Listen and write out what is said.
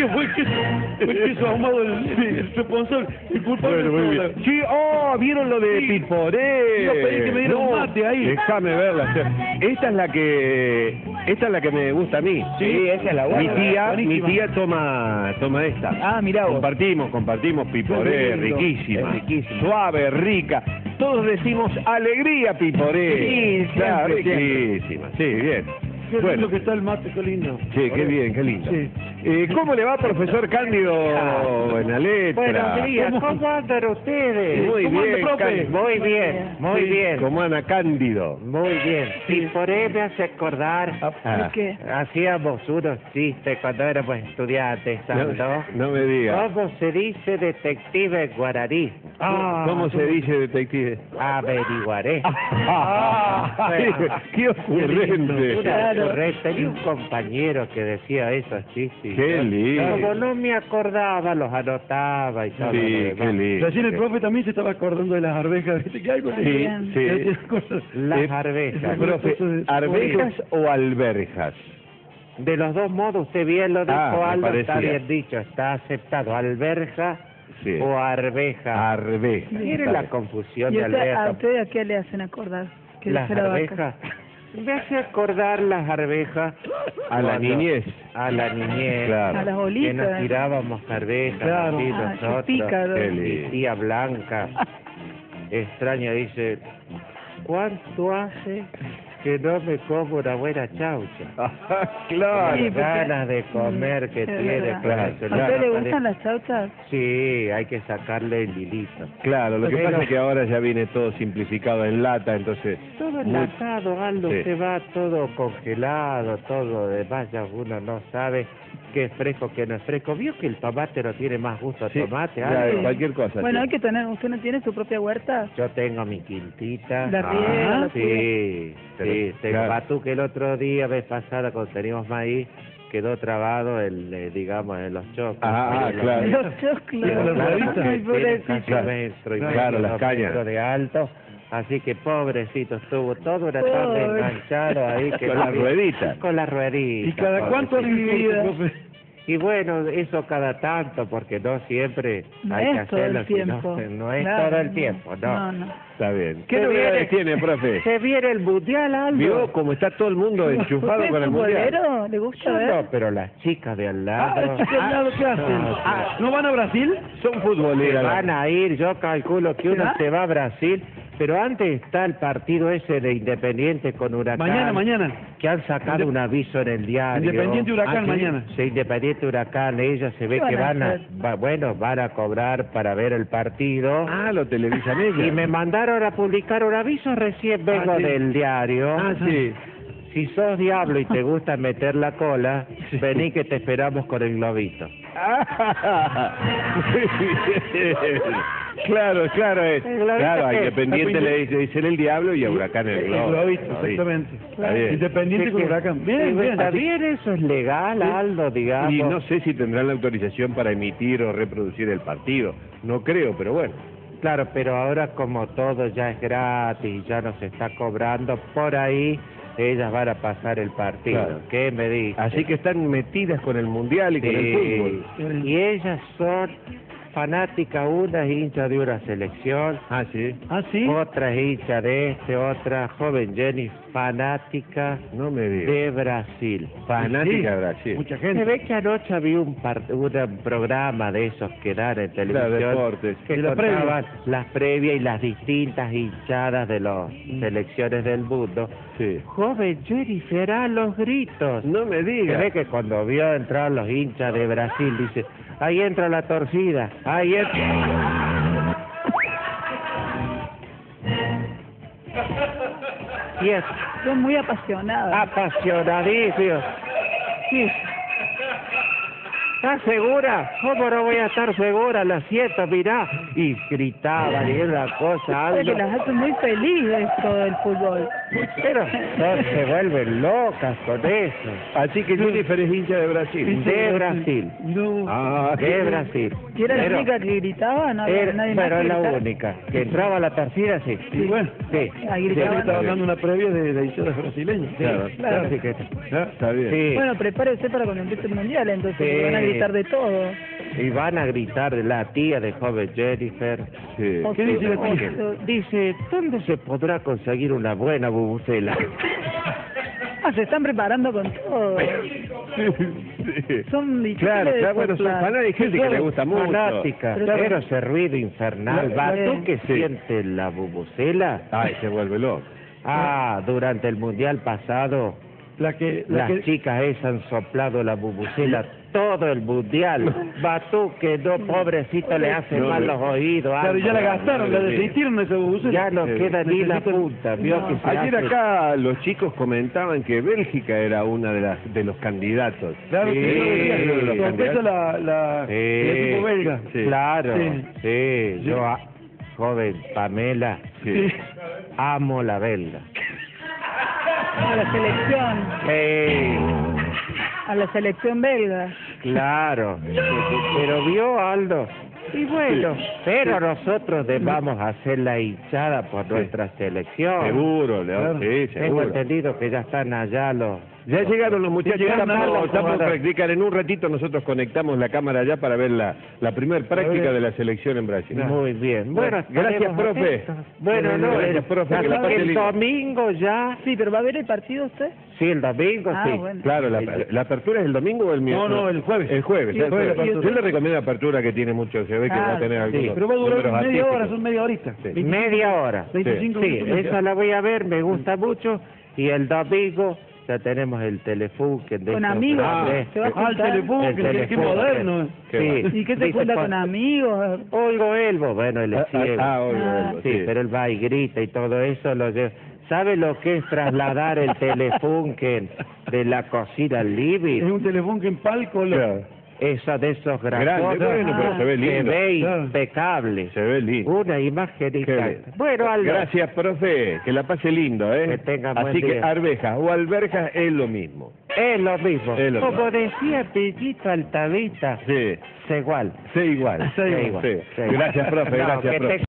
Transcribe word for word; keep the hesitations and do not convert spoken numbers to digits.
que fue el queso, fue el queso ahumado el, el, el responsable, el culpable. Bueno, muy bien. Sí, oh, ¿vieron lo de Sí. Piporé? Iba a pedir que me diera un mate ahí. Déjame verla. Esta es la que, esta es la que me gusta a mí. Sí, esa es la buena. Mi tía, mi Buenísima. tía toma, toma esta. Ah, mirá vos. Compartimos, compartimos Piporé, Qué lindo. riquísima. Es riquísima. Suave, rica. Todos decimos alegría Piporé. Sí, claro, siempre, riquísima. Sí, bien. Qué Bueno. lindo que está el mate, qué lindo. Sí, qué bien, qué lindo. Sí. Eh, ¿Cómo le va, profesor Cándido, en la letra? Buenos días, ¿cómo andan ustedes? Muy ¿Cómo anda, bien, profe? Cándido. Muy bien, muy Sí, bien, ¿Cómo anda Cándido? muy bien. Y por ahí me hace acordar, Ah, ¿Qué? hacíamos unos chistes cuando éramos estudiantes, ¿sabes? no, no me diga. ¿Cómo se dice detective en guaraní? Ah, ¿Cómo se dice, detective? Averiguaré. Ah, Bueno. ¡Qué ocurrente! Una ocurrente. Tenía un compañero que decía esos chistes. ¡Qué Yo, lindo! Como no me acordaba, los anotaba y todo. Sí, lo qué demás. lindo. Recién el profe también se estaba acordando de las arvejas, ¿viste? Que algo le Sí, Bien. sí. Las Eh, arvejas. Profe, ¿arvejas o alberjas? De los dos modos, usted bien lo dijo, Ah, me Aldo, está parecía. bien dicho, está aceptado. Alberja Sí. o arveja. Arvejas. Mire está la bien. confusión ¿Y de usted, a alberja. usted a qué le hacen acordar? ¿Qué Las dice la vaca? arvejas. Me hace acordar las arvejas. A la cuando- niñez. A la niñez. Claro. A las Que nos olitas. tirábamos arvejas, Claro. así Ah, qué nosotros. pícaro. Qué Mi lindo. tía Blanca, extraña, dice, ¿cuánto hace que no me como una buena chaucha? Claro. Sí, Las porque- ganas de comer que Es tiene. verdad. claro, ¿A ¿A se usted la- le gustan las chauchas? Sí, hay que sacarle el hilito. Claro, lo que Pero- pasa es que ahora ya viene todo simplificado en lata, entonces... Todo muy- enlatado, Aldo, Sí. usted va todo congelado, todo demás, ya uno no sabe qué es fresco, qué no es fresco. ¿Vio que el tomate no tiene más gusto a Sí, tomate, ya, Aldo? cualquier cosa. Bueno, sí. hay que tener, ¿usted no tiene su propia huerta? Yo tengo mi quintita. La riega, la sí, Pero, sí, tengo claro. patú que el otro día, vez pasada, cuando teníamos maíz, quedó trabado, el, eh, digamos, en los chocos. Ah, Ahí en claro. los- Los choclos. Claro, Claro, rueditas. porque Ay, tienen pobrecito. casi un metro y Claro, medio, las dos cañas. metros de alto. Así que pobrecito, estuvo toda una tarde Pobre. enganchado ahí. Que Con no las vi- rueditas. Con las rueditas. ¿Y cada cuánto hace pobrecito. eso, profe? Y bueno, eso cada tanto, porque no siempre No hay es que todo el hacerlo. si no- tiempo. No, es Claro, todo el tiempo, no. No, no. Está bien. ¿Qué Se novedades viene- tiene, profe? Se viene el mundial, Aldo. ¿Vio cómo está todo el mundo enchufado ¿Usted con es el mundial? futbolero? ¿Le gusta Yo ver? no, pero las chicas de al Ah, lado. el chico al lado, ¿qué hacen? no, Ah, ¿no van a Brasil? Son Se futboleras. van a ir, yo calculo que ¿Se uno va? se va a Brasil, pero antes está el partido ese de Independiente con Huracán. Mañana, mañana. Que han sacado Inde- un aviso en el diario. Independiente Huracán, Ah, ¿sí? mañana. Sí, Independiente Huracán, ellos se ve ¿Qué que van a van a, hacer? va- bueno, van a cobrar para ver el partido. Ah, lo televisan Y ellos. me mandaron a publicar un aviso, recién vengo Ah, sí. del diario. Ah, sí. Si sos diablo y te gusta meter la cola, vení que te esperamos con el globito. Ah, muy bien. Claro, claro, es. El globito Claro, a que- Independiente le dice- dicen el diablo y a Huracán el El globo. globito, Globito. exactamente. Está bien. Independiente con Sí, Huracán. sí, Bien, bien. Está bien, eso es legal, Aldo, digamos. Y no sé si tendrán la autorización para emitir o reproducir el partido. No creo, pero bueno. Claro, pero ahora como todo ya es gratis, ya no se está cobrando, por ahí ellas van a pasar el partido. Claro. ¿Qué me dice? Así que están metidas con el mundial y con el fútbol. Y ellas son fanáticas, una es hincha de una selección, Ah, sí. Ah, sí. otra es hincha de este, otra joven Jenny, fanática No me digas. de Brasil. Fanática Sí, de Brasil. Mucha Se gente. ve que anoche había un, par- un programa de esos que dan en televisión deportes. que Y la contaban las previas y las distintas hinchadas de las selecciones del mundo. Sí. Joven Jennifer a los gritos. No me Se digas. ve que cuando vio entrar los hinchas de Brasil dice, ahí entra la torcida, ahí entra... Y es Son muy apasionadas. apasionadísimo. Sí. ¿Estás segura? ¿Cómo no voy a estar segura? La siento, mirá. Y gritaba, y era una cosa, Es que algo. las hace muy felices todo el fútbol. Pero no se vuelven locas con eso. Así que Jennifer es hincha de Brasil. De Brasil. No. Ah, De Brasil. ¿Y era la Pero- única que gritaba? No había Era- nadie más pero que es la gritara. única. Que entraba a la tercera, sí. Sí, bueno. Sí. Ahí Ya gritaban. le estaba dando una previa de, de hinchadas brasileñas. Sí, Claro, claro. Sí, que- ¿Ah? Está bien. sí. Bueno, prepárese para cuando empiece el mundial, entonces Sí. que van a gritar de todo. Y van a gritar de la tía de joven Jennifer. Sí. O ¿Qué sea, dice la o tía? sea, Dice, ¿dónde se podrá conseguir una buena bubucela? Ah, se están preparando con todo. Sí. Son difíciles Claro, de claro, bueno, son soplar. fanáticos, hay gente que le gusta mucho. Fanática, Pero- pero ese ruido infernal. La- ¿Va la- tú que sí. sientes la bubucela? Ay, se vuelve loco. Ah, durante el mundial pasado, La que, la las que, chicas esas han soplado la bubucela todo el mundial. Va tú que no, pobrecito, le hace No, mal no. los oídos. claro, ya la algo. gastaron, la desistieron esa bubucela. Ya no Sí. queda ni la Necesitan- punta. Vio No. que se Ayer hace- acá los chicos comentaban que Bélgica era una de las de los candidatos. Claro, Sí, que yo decía, uno de los sorpresa la, la, Sí. el equipo belga. Sí. Claro, Sí. sí. Yo, a- joven Pamela, Sí. amo la belga. A la selección, Sí, a la selección belga. claro. Pero vio, Aldo. Y bueno, pero nosotros debamos hacer la hinchada por nuestra selección. Seguro, León. Claro. Sí, Tengo seguro. entendido que ya están allá los... Ya llegaron los muchachos, ya llegaron estamos, los estamos jugadores. practicando. En un ratito nosotros conectamos la cámara allá para ver la, la primer práctica de la selección en Brasil. Muy bien. Bueno, Gracias, estaremos profe. atentos. Bueno, no, Gracias, profe, que la hasta pase el lindo. domingo ya. Sí, pero ¿va a ver el partido usted? Sí, el domingo Ah, sí. bueno. Claro, la, la apertura es el domingo o el miércoles. No, no, el jueves. El jueves. Sí, el el jueves. jueves. Yo le recomiendo la apertura que tiene mucho, se ve que va a Claro, tener sí. algunos Pero va a durar números media hora, artísticos. son media horita. Sí. Media hora. veinticinco Sí, minutos. esa la voy a ver, me gusta mucho. Y el domingo ya tenemos el Telefunken de Con estos amigos, grandes. se va a Ah, el juntar. teléfono, El que, que teléfono, moderno. Qué Sí. ¿Y qué se Dice, junta cuan- con amigos? Olgo Elbo, bueno, él es Ah, ciego. ah, oigo, Ah, oigo, Sí, sí. pero él va y grita y todo eso lo lleva. ¿Sabe lo que es trasladar el Telefunken de la cocina al Es living? un teléfono que en palco. lo- Claro. Esa de esos Grande, grandes. bueno, pero se ve Se lindo. ve Claro. impecable. Se ve lindo. Una imagen Qué intacta. bien. Bueno, Aldo. Gracias, profe. Que la pase lindo, ¿eh? Que tenga buen Así que día. arvejas o alberjas es lo mismo. Es lo mismo. Es lo Como mismo. decía Pellito Altavita, Sí. es igual. Sé igual. Sé Es igual. Sí. es igual. Gracias, profe. No, Gracias, que profe. te